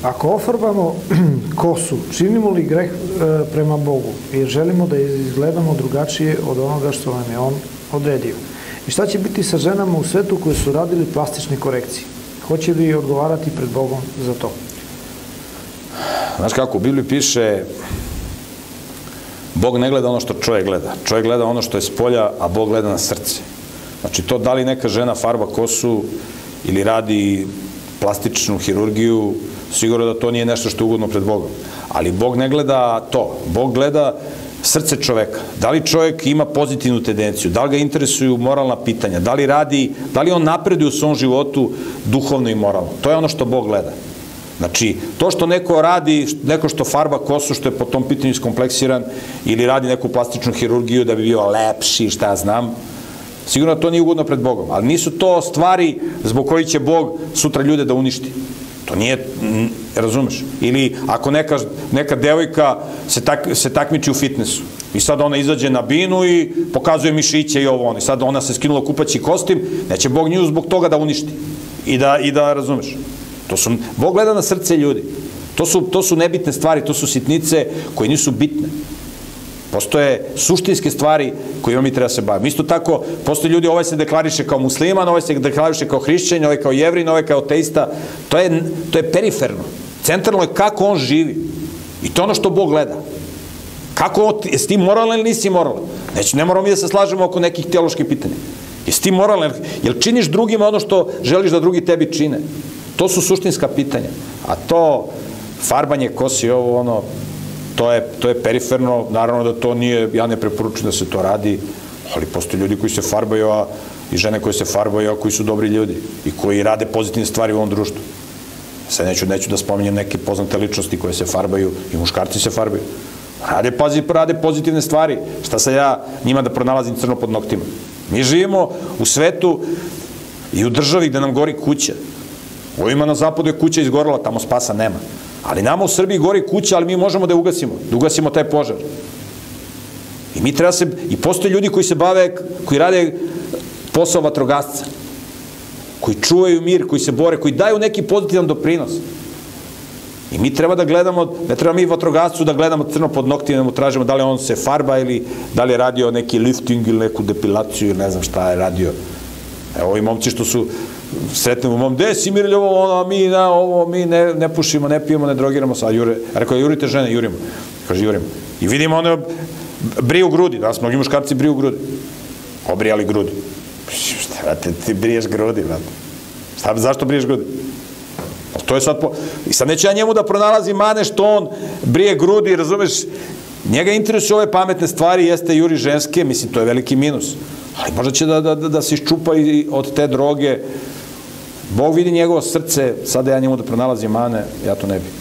Ako ofarbamo kosu, činimo li greh prema Bogu, jer želimo da izgledamo drugačije od onoga što nam je On odredio? I šta će biti sa ženama u svetu koje su radili plastične korekcije? Hoće li odgovarati pred Bogom za to? Znaš kako, u Bibliji piše Bog ne gleda ono što čovjek gleda. Čovjek gleda ono što je s polja, a Bog gleda na srce. Znači to da li neka žena farba kosu ili radi plastičnu hirurgiju, sigurno da to nije nešto što je ugodno pred Bogom. Ali Bog ne gleda to. Bog gleda srce čoveka. Da li čovjek ima pozitivnu tendenciju, da li ga interesuju moralna pitanja, da li radi, da li on napreduje u svom životu duhovno i moralno. To je ono što Bog gleda. Znači, to što neko radi, neko što farba kosu, što je po tom pitanju iskompleksiran, ili radi neku plastičnu hirurgiju da bi bio lepši, šta ja znam, sigurno to nije ugodno pred Bogom. Ali nisu to stvari zbog kojih će Bog sutra ljude da uništi. To nije, razumeš? Ili ako neka devojka se takmiči u fitnessu i sad ona izađe na binu i pokazuje mišiće i ovo ono. I sad ona se skinula kupaći kostim, neće Bog nju zbog toga da uništi. I da razumeš? Bog gleda na srce ljudi. To su nebitne stvari, to su sitnice koje nisu bitne. Postoje suštinske stvari kojima mi treba se baviti. Isto tako, postoje ljudi, ovaj se deklariše kao musliman, ovaj se deklariše kao hrišćanin, ovaj kao jevrin, ovaj kao ateista. To je periferno. Centralno je kako on živi. I to je ono što Bog gleda. Jesi ti moralan ili nisi moralan? Ne moramo mi da se slažemo oko nekih teoloških pitanja. Jesi ti moralan? Jel činiš drugima ono što želiš da drugi tebi čine? To su suštinska pitanja. A to farbanje kosi, ovo ono, to je periferno, naravno da to nije, ja ne preporučujem da se to radi, ali postoje ljudi koji se farbaju, i žene koje se farbaju, a koji su dobri ljudi i koji rade pozitivne stvari u ovom društvu. Sad neću da spominjem neke poznate ličnosti koje se farbaju, i muškarci se farbaju. Rade pozitivne stvari. Šta sad ja njima da pronalazim crno pod noktima? Mi živimo u svetu i u državi gde nam gori kuća. Ovima na zapadu je kuća izgorela, tamo spasa nema. Ali nama u Srbiji gori kuća, ali mi možemo da je ugasimo taj požar. I mi treba i postoje ljudi koji se bave, koji rade posao vatrogasca, koji čuvaju mir, koji se bore, koji daju neki pozitivan doprinos. I mi treba da gledamo, ne treba mi vatrogascu da gledamo crno pod noktima, da mu tražimo da li on se farba ili da li je radio neki lifting ili neku depilaciju ili ne znam šta je radio. Evo ovi momci što su sretnemo mom, gde si Mirljovo, mi ne pušimo, ne pijemo, ne drogiramo se, a rekao, jurite žene, jurimo. Kaže, jurimo. I vidimo one briju grudi, danas mnogi muškarci briju grudi. Obrijali grudi. Šta, ti briješ grudi, brate. Zašto briješ grudi? To je sad I sad neću ja njemu da pronalazim mane što on brije grudi, razumeš? Njega interesuju ove pametne stvari, jeste juri ženske, mislim, to je veliki minus. Ali možda će da se iščupa i od te droge. Bog vidi njegovo srce, sada ja njemu da pronalazim mane, ja to ne bih.